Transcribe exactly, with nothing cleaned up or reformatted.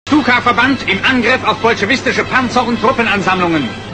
Stuka-Verband im Angriff auf bolschewistische Panzer und Truppenansammlungen.